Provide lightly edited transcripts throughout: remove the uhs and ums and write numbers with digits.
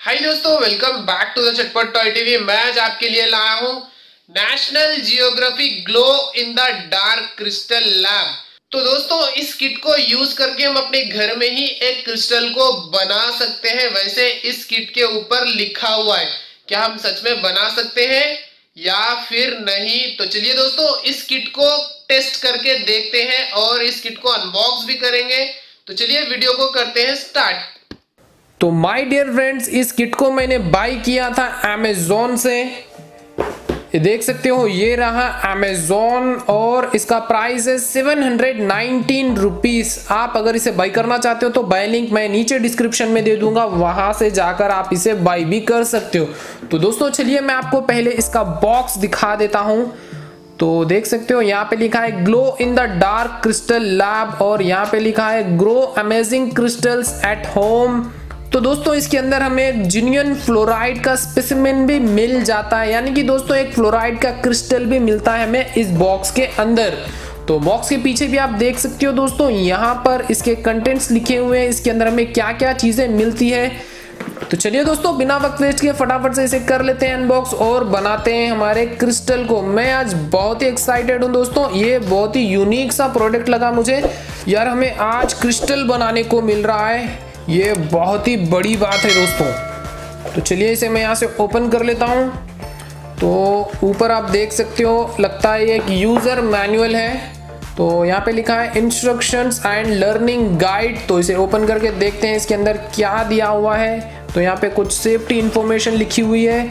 हाय दोस्तों, welcome back to the Chatpat toy TV. मैं आज आपके लिए लाया हूं National Geographic glow in the dark crystal lab. तो दोस्तों, इस किट को यूज करके हम अपने घर में ही एक क्रिस्टल को बना सकते हैं। वैसे इस किट के ऊपर लिखा हुआ है, क्या हम सच में बना सकते हैं या फिर नहीं? तो चलिए दोस्तों, इस किट को टेस्ट करके देखते हैं और इस किट को अनबॉक्स भी करेंगे। तो चलिए वीडियो को करते हैं स्टार्ट। तो माय डियर फ्रेंड्स, इस किट को मैंने बाय किया था अमेज़न से। ये देख सकते हो, ये रहा अमेज़न और इसका प्राइस है 719 रुपीस। आप अगर इसे बाय करना चाहते हो तो बाय लिंक मैं नीचे डिस्क्रिप्शन में दे दूंगा, वहां से जाकर आप इसे बाय भी कर सकते हो। तो दोस्तों चलिए मैं आपको पहले इसका बॉक्स दिखा देता हूं। तो देख सकते हो, यहाँ पे लिखा है glow in the dark crystal lab और यहाँ पे लिखा है grow amazing crystals at home. तो दोस्तों इसके अंदर हमें जेन्युइन फ्लोराइड का स्पेसिमेन भी मिल जाता है, यानी कि दोस्तों एक फ्लोराइड का क्रिस्टल भी मिलता है हमें इस बॉक्स के अंदर। तो बॉक्स के पीछे भी आप देख सकते हो दोस्तों, यहाँ पर इसके कंटेंट्स लिखे हुए हैं, इसके अंदर हमें क्या क्या चीजें मिलती है। तो चलिए दोस्तों, बिना वक्त वेस्ट किए फटाफट से इसे कर लेते हैं अनबॉक्स और बनाते हैं हमारे क्रिस्टल को। मैं आज बहुत ही एक्साइटेड हूँ दोस्तों, ये बहुत ही यूनिक सा प्रोडक्ट लगा मुझे यार। हमें आज क्रिस्टल बनाने को मिल रहा है, ये बहुत ही बड़ी बात है दोस्तों। तो चलिए इसे मैं यहाँ से ओपन कर लेता हूँ। तो ऊपर आप देख सकते हो, लगता है ये एक यूज़र मैनुअल है। तो यहाँ पे लिखा है इंस्ट्रक्शंस एंड लर्निंग गाइड। तो इसे ओपन करके देखते हैं इसके अंदर क्या दिया हुआ है। तो यहाँ पे कुछ सेफ्टी इंफॉर्मेशन लिखी हुई है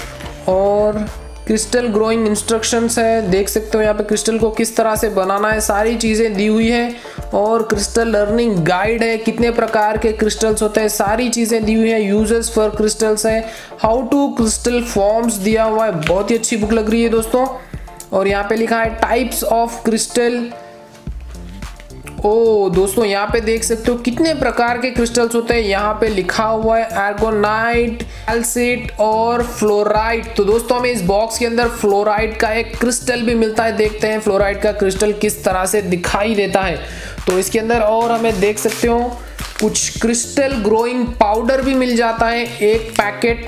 और क्रिस्टल ग्रोइंग इंस्ट्रक्शंस है। देख सकते हो यहाँ पे क्रिस्टल को किस तरह से बनाना है, सारी चीज़ें दी हुई है। और क्रिस्टल लर्निंग गाइड है, कितने प्रकार के क्रिस्टल्स होते हैं, सारी चीज़ें दी हुई है। यूजेस फॉर क्रिस्टल्स है, हाउ टू क्रिस्टल फॉर्म्स दिया हुआ है। बहुत ही अच्छी बुक लग रही है दोस्तों। और यहाँ पे लिखा है टाइप्स ऑफ क्रिस्टल। ओ दोस्तों, यहाँ पे देख सकते हो कितने प्रकार के क्रिस्टल्स होते हैं। यहाँ पे लिखा हुआ है आर्गोनाइट, कैल्साइट और फ्लोराइड। तो दोस्तों हमें इस बॉक्स के अंदर फ्लोराइड का एक क्रिस्टल भी मिलता है। देखते हैं फ्लोराइड का क्रिस्टल किस तरह से दिखाई देता है। तो इसके अंदर और हमें देख सकते हो कुछ क्रिस्टल ग्रोइंग पाउडर भी मिल जाता है, एक पैकेट।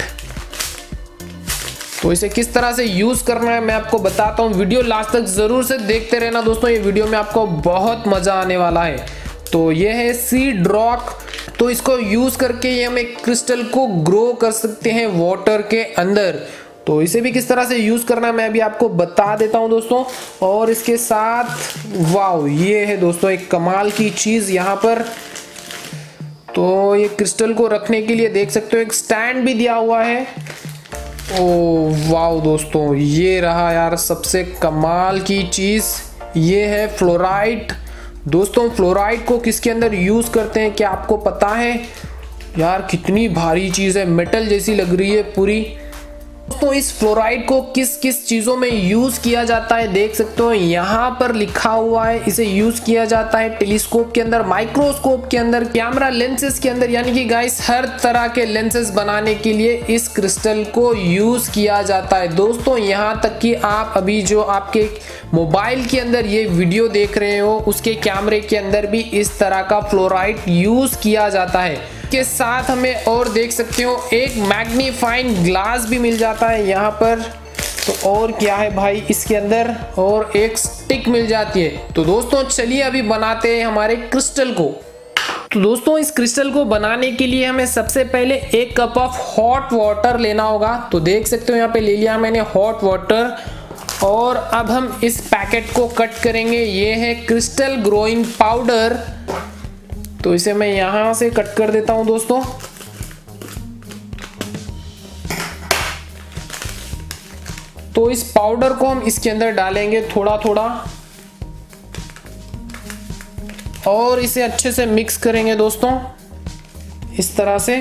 तो इसे किस तरह से यूज करना है मैं आपको बताता हूँ, वीडियो लास्ट तक जरूर से देखते रहना दोस्तों। ये वीडियो में आपको बहुत मजा आने वाला है। तो ये है सीड रॉक। तो इसको यूज करके ये हम एक क्रिस्टल को ग्रो कर सकते हैं वाटर के अंदर। तो इसे भी किस तरह से यूज करना है मैं अभी आपको बता देता हूं दोस्तों। और इसके साथ वाओ, ये है दोस्तों एक कमाल की चीज यहाँ पर। तो ये क्रिस्टल को रखने के लिए देख सकते हो एक स्टैंड भी दिया हुआ है। ओ वाओ दोस्तों, ये रहा यार सबसे कमाल की चीज, ये है फ्लोराइड। दोस्तों फ्लोराइड को किसके अंदर यूज करते हैं क्या आपको पता है? यार कितनी भारी चीज है, मेटल जैसी लग रही है पूरी। दोस्तों इस फ्लोराइड को किस किस चीज़ों में यूज़ किया जाता है देख सकते हो, यहाँ पर लिखा हुआ है। इसे यूज़ किया जाता है टेलीस्कोप के अंदर, माइक्रोस्कोप के अंदर, कैमरा लेंसेज के अंदर, यानी कि गाइस हर तरह के लेंसेज बनाने के लिए इस क्रिस्टल को यूज़ किया जाता है दोस्तों। यहाँ तक कि आप अभी जो आपके मोबाइल के अंदर ये वीडियो देख रहे हो, उसके कैमरे के अंदर भी इस तरह का फ्लोराइड यूज़ किया जाता है। के साथ हमें और देख सकते हो एक मैग्नीफाइंग ग्लास भी मिल जाता है यहाँ पर। तो और क्या है भाई इसके अंदर, और एक स्टिक मिल जाती है। तो दोस्तों चलिए अभी बनाते हैं हमारे क्रिस्टल को। तो दोस्तों इस क्रिस्टल को बनाने के लिए हमें सबसे पहले एक कप ऑफ हॉट वाटर लेना होगा। तो देख सकते हो यहाँ पे ले लिया मैंने हॉट वाटर। और अब हम इस पैकेट को कट करेंगे। ये है क्रिस्टल ग्रोइंग पाउडर। तो इसे मैं यहां से कट कर देता हूं दोस्तों। तो इस पाउडर को हम इसके अंदर डालेंगे थोड़ा थोड़ा और इसे अच्छे से मिक्स करेंगे दोस्तों इस तरह से।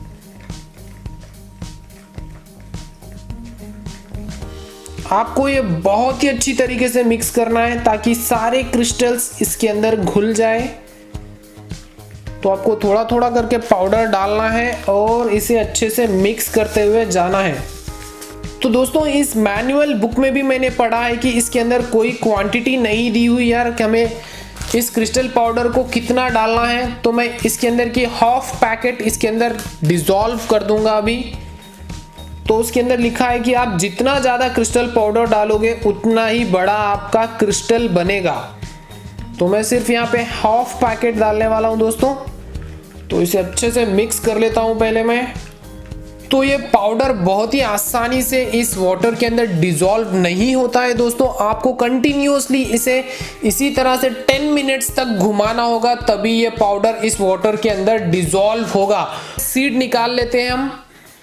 आपको ये बहुत ही अच्छी तरीके से मिक्स करना है ताकि सारे क्रिस्टल्स इसके अंदर घुल जाए। तो आपको थोड़ा थोड़ा करके पाउडर डालना है और इसे अच्छे से मिक्स करते हुए जाना है। तो दोस्तों इस मैनुअल बुक में भी मैंने पढ़ा है कि इसके अंदर कोई क्वांटिटी नहीं दी हुई यार, कि हमें इस क्रिस्टल पाउडर को कितना डालना है, तो मैं इसके अंदर की हाफ पैकेट इसके अंदर डिसॉल्व कर दूंगा अभी। तो उसके अंदर लिखा है कि आप जितना ज़्यादा क्रिस्टल पाउडर डालोगे उतना ही बड़ा आपका क्रिस्टल बनेगा। तो मैं सिर्फ यहाँ पे हाफ पैकेट डालने वाला हूँ दोस्तों। तो इसे अच्छे से मिक्स कर लेता हूँ पहले मैं। तो ये पाउडर बहुत ही आसानी से इस वाटर के अंदर डिसॉल्व नहीं होता है दोस्तों। आपको कंटिन्यूअसली इसे इसी तरह से 10 मिनट्स तक घुमाना होगा, तभी ये पाउडर इस वाटर के अंदर डिसॉल्व होगा। सीड निकाल लेते हैं हम।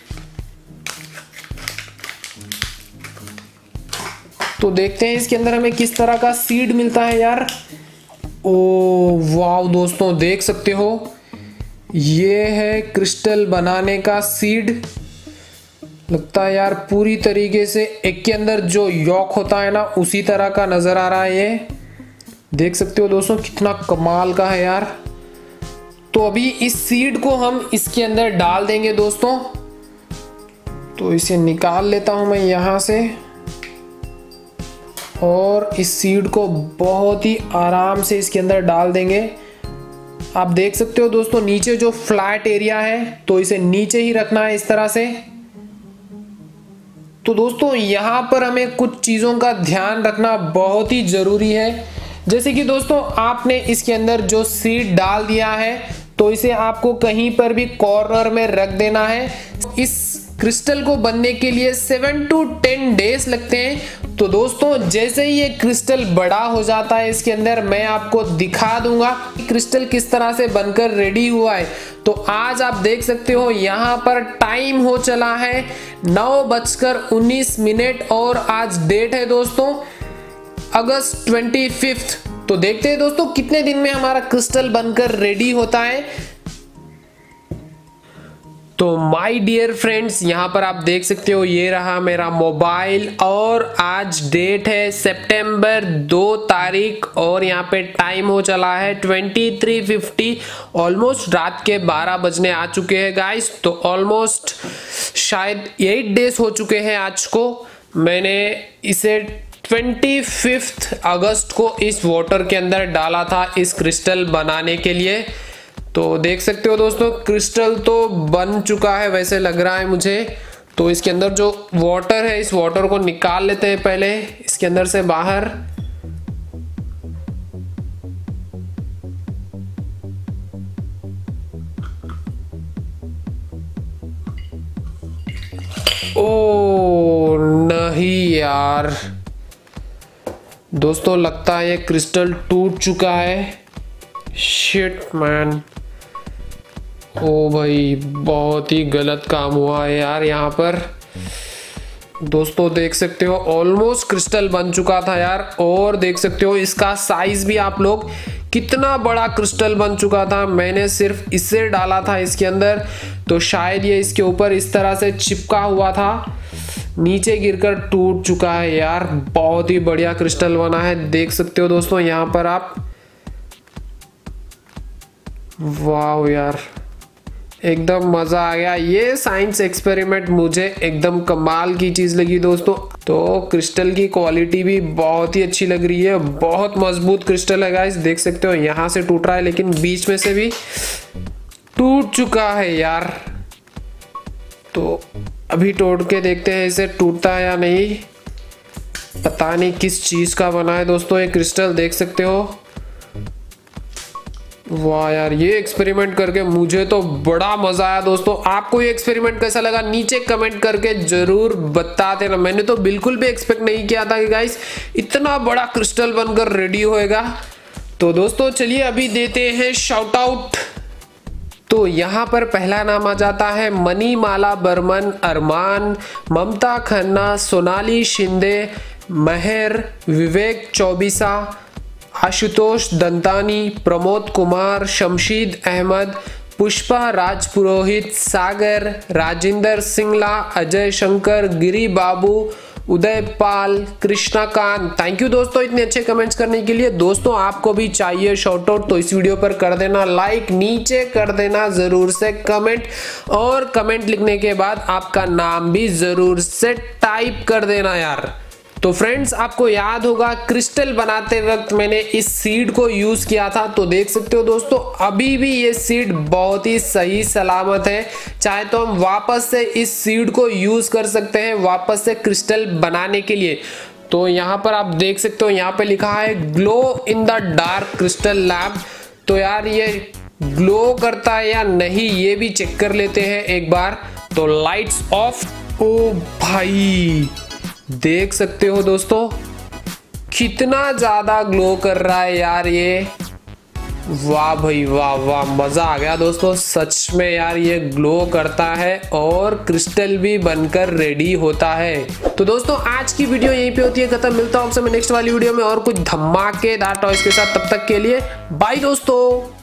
तो देखते हैं इसके अंदर हमें किस तरह का सीड मिलता है यार। ओ वाव दोस्तों, देख सकते हो ये है क्रिस्टल बनाने का सीड। लगता है यार पूरी तरीके से एक के अंदर जो यॉक होता है ना उसी तरह का नजर आ रहा है। ये देख सकते हो दोस्तों कितना कमाल का है यार। तो अभी इस सीड को हम इसके अंदर डाल देंगे दोस्तों। तो इसे निकाल लेता हूं मैं यहां से और इस सीड को बहुत ही आराम से इसके अंदर डाल देंगे। आप देख सकते हो दोस्तों नीचे जो फ्लैट एरिया है तो इसे नीचे ही रखना है इस तरह से। तो दोस्तों यहाँ पर हमें कुछ चीज़ों का ध्यान रखना बहुत ही ज़रूरी है। जैसे कि दोस्तों आपने इसके अंदर जो सीड डाल दिया है तो इसे आपको कहीं पर भी कॉर्नर में रख देना है। इस क्रिस्टल को बनने के लिए 7 to 10 डेज लगते हैं। तो दोस्तों जैसे ही ये क्रिस्टल बड़ा हो जाता है इसके अंदर मैं आपको दिखा दूंगा कि क्रिस्टल किस तरह से बनकर रेडी हुआ है। तो आज आप देख सकते हो यहाँ पर टाइम हो चला है 9:19 और आज डेट है दोस्तों अगस्त 25। तो देखते हैं दोस्तों कितने दिन में हमारा क्रिस्टल बनकर रेडी होता है। तो माय डियर फ्रेंड्स यहाँ पर आप देख सकते हो ये रहा मेरा मोबाइल और आज डेट है सितंबर 2 तारीख और यहाँ पे टाइम हो चला है 23:50। ऑलमोस्ट रात के 12 बजने आ चुके हैं गाइस। तो ऑलमोस्ट शायद 8 डेज हो चुके हैं आज को। मैंने इसे 25 अगस्त को इस वाटर के अंदर डाला था इस क्रिस्टल बनाने के लिए। तो देख सकते हो दोस्तों क्रिस्टल तो बन चुका है वैसे लग रहा है मुझे। तो इसके अंदर जो वाटर है इस वाटर को निकाल लेते हैं पहले इसके अंदर से बाहर। ओ नहीं यार दोस्तों लगता है ये क्रिस्टल टूट चुका है। शिट मैन, ओ भाई बहुत ही गलत काम हुआ है यार यहाँ पर। दोस्तों देख सकते हो ऑलमोस्ट क्रिस्टल बन चुका था यार और देख सकते हो इसका साइज भी आप लोग कितना बड़ा क्रिस्टल बन चुका था। मैंने सिर्फ इसे डाला था इसके अंदर तो शायद ये इसके ऊपर इस तरह से चिपका हुआ था, नीचे गिरकर टूट चुका है यार। बहुत ही बढ़िया क्रिस्टल बना है देख सकते हो दोस्तों यहाँ पर आप। वाह यार एकदम मजा आ गया। ये साइंस एक्सपेरिमेंट मुझे एकदम कमाल की चीज लगी दोस्तों। तो क्रिस्टल की क्वालिटी भी बहुत ही अच्छी लग रही है, बहुत मजबूत क्रिस्टल है गाइस। देख सकते हो यहाँ से टूट रहा है लेकिन बीच में से भी टूट चुका है यार। तो अभी तोड़ के देखते हैं इसे टूटता है या नहीं। पता नहीं किस चीज का बना है दोस्तों ये क्रिस्टल, देख सकते हो। वाह यार ये एक्सपेरिमेंट करके मुझे तो बड़ा मजा आया दोस्तों। आपको ये एक्सपेरिमेंट कैसा लगा नीचे कमेंट करके जरूर बता देना। मैंने तो बिल्कुल भी एक्सपेक्ट नहीं किया था कि गाइस इतना बड़ा क्रिस्टल बनकर रेडी होएगा। तो दोस्तों चलिए अभी देते हैं शाउट आउट। तो यहाँ पर पहला नाम आ जाता है मनीमाला बर्मन, अरमान, ममता खन्ना, सोनाली शिंदे, महर, विवेक चौबीसा, आशुतोष दंतानी, प्रमोद कुमार, शमशीद अहमद, पुष्पा राजपुरोहित, सागर, राजेंद्र सिंगला, अजय शंकर, गिरी बाबू, उदय पाल, कृष्णाकांत। थैंक यू दोस्तों इतने अच्छे कमेंट्स करने के लिए। दोस्तों आपको भी चाहिए शॉर्ट आउट तो इस वीडियो पर कर देना लाइक, नीचे कर देना जरूर से कमेंट और कमेंट लिखने के बाद आपका नाम भी जरूर से टाइप कर देना यार। तो फ्रेंड्स आपको याद होगा क्रिस्टल बनाते वक्त मैंने इस सीड को यूज किया था, तो देख सकते हो दोस्तों अभी भी ये सीड बहुत ही सही सलामत है। चाहे तो हम वापस से इस सीड को यूज कर सकते हैं वापस से क्रिस्टल बनाने के लिए। तो यहाँ पर आप देख सकते हो यहाँ पे लिखा है glow in the dark crystal lab. तो यार ये ग्लो करता है या नहीं ये भी चेक कर लेते हैं एक बार। तो लाइट्स ऑफ। ओ भाई देख सकते हो दोस्तों कितना ज्यादा ग्लो कर रहा है यार ये। वाह भाई वाह वाह, मजा आ गया दोस्तों सच में यार, ये ग्लो करता है और क्रिस्टल भी बनकर रेडी होता है। तो दोस्तों आज की वीडियो यहीं पे होती है खत्म। मिलता हूं आपसे मैं नेक्स्ट वाली वीडियो में और कुछ धमाकेदार टॉयज के साथ। तब तक के लिए बाय दोस्तों।